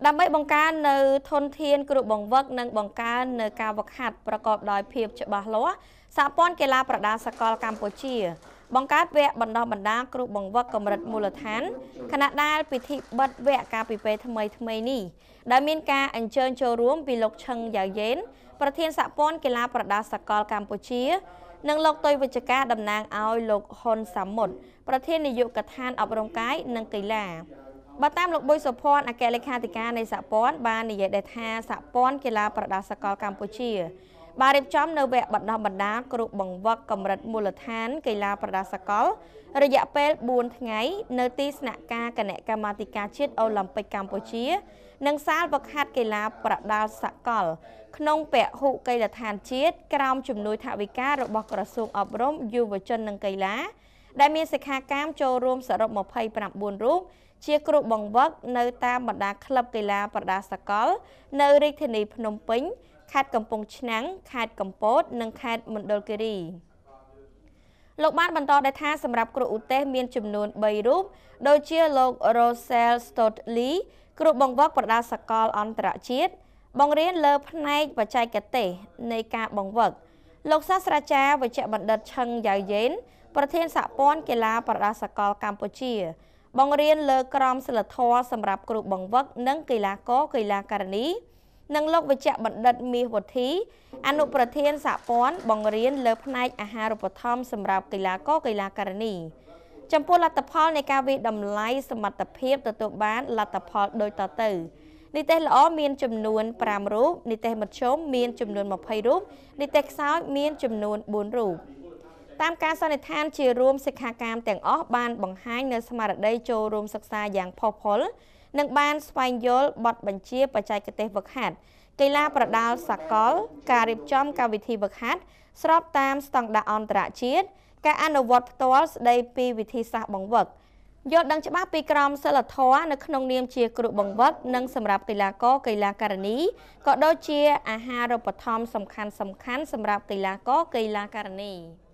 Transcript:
ដើម្បីបង្កើននៅធនធានគ្រូបង្វឹកនិងបង្កើននៅការហ្វឹកហាត់ប្រកបដោយភាពច្បាស់លាស់សហព័ន្ធកីឡាប្រដាល់សកលកម្ពុជាបង្កើតវគ្គបណ្ដុះបណ្ដាលគ្រូបង្វឹកកម្រិតមូលដ្ឋានខណៈដែលពិធីបិទវគ្គការពិពេលថ្មីនេះដែលមានការអញ្ជើញចូលរួមពីលោកឈឹងយ៉ាយ៉េនប្រធានសហព័ន្ធកីឡាប្រដាល់សកលកម្ពុជានិងលោកតុយវិជ្ជការតំណាងឲ្យលោកហ៊ុនសាមុតប្រធាននាយកដ្ឋានអប់រំកាយនិងកីឡាបើតាមលោកបុយសុភ័ណ្ឌអគ្គលេខាធិការនៃសហព័ន្ធបាននិយាយដែរថាសហព័ន្ធកីឡាប្រដាល់សកលកម្ពុជាបានរៀបចំនៅវគ្គបណ្ដុះបណ្ដាលគ្រូបង្វឹកកម្រិតមូលដ្ឋានកីឡាប្រដាល់សកលរយៈពេល4ថ្ងៃនៅទីស្នាក់ការគណៈកម្មាធិការជាតិអូឡ িম্প ិកកម្ពុជានិងសាលហ្វឹកហាត់កីឡាប្រដាល់សកលក្នុងពហុកីឡដ្ឋានជាតិក្រោមជំនួយថវិការបស់ក្រសួងអប់រំយុវជននិងកីឡាដែលមានសិក្ខាកាមចូលរួមសរុប29រូបជាគ្រូបង្វឹកនៅតាមបណ្ដាក្លឹបកីឡាប្រដាល់សកលនៅរាជធានីភ្នំពេញខេត្តកំពង់ឆ្នាំងខេត្តកំពតនិងខេត្តមណ្ឌលគិរីលោកបានបន្តដែរថាសម្រាប់គ្រូឧទ្ទេសមានចំនួន3រូបដូចជាលោក Rosel Stotley គ្រូបង្វឹកប្រដាល់សកលអន្តរជាតិបង្រៀនលើផ្នែកបច្ចេកទេសនៃការបង្វឹកលោកសាស្ត្រាចារ្យវេជ្ជបណ្ឌិតឈឹងយ៉ាយ៉េនប្រធានសហព័ន្ធកីឡាប្រដាល់សកលកម្ពុជាបង្រៀនលើក្រមសីលធម៌សម្រាប់គ្រូបង្វឹកនិងកីឡាករកីឡាការិនីនិងលោកវិជ្ជបណ្ឌិតមាសវុធីអនុប្រធានសហព័ន្ធបង្រៀនលើផ្នែកអាហារូបត្ថម្ភសម្រាប់កីឡាករកីឡាការិនីចំពោះលទ្ធផលនៃការវិតម្លៃសមត្ថភាពទទួលបានលទ្ធផលដូចតទៅនិទេសល្អមានចំនួន5រូបនិទេសមធ្យមមានចំនួន20រូបនិទេសខ្សោយមានចំនួន4រូបតាមការសន្និដ្ឋានជារួមសិក្ខាកាមទាំងអស់បានបង្ហាញនៅស្មារតីចូលរួមសិក្សាយ៉ាងផុសផុលនិងបានស្វែងយល់បទបញ្ជាបច្ចេកទេសហ្វឹកហាត់កីឡាប្រដាល់សកលការរៀបចំកម្មវិធីហ្វឹកហាត់ស្របតាមស្តង់ដារអន្តរជាតិការអនុវត្តផ្ទាល់ស្ដីពីវិធីសាស្ត្របង្វឹកយល់ដឹងច្បាស់ពីក្រមសីលធម៌នៅក្នុងនាមជាគ្រូបង្វឹកនិងសម្រាប់កីឡាករកីឡាការិនីក៏ដូចជាអាហារូបត្ថម្ភសំខាន់ៗសម្រាប់កីឡាករកីឡាការិនី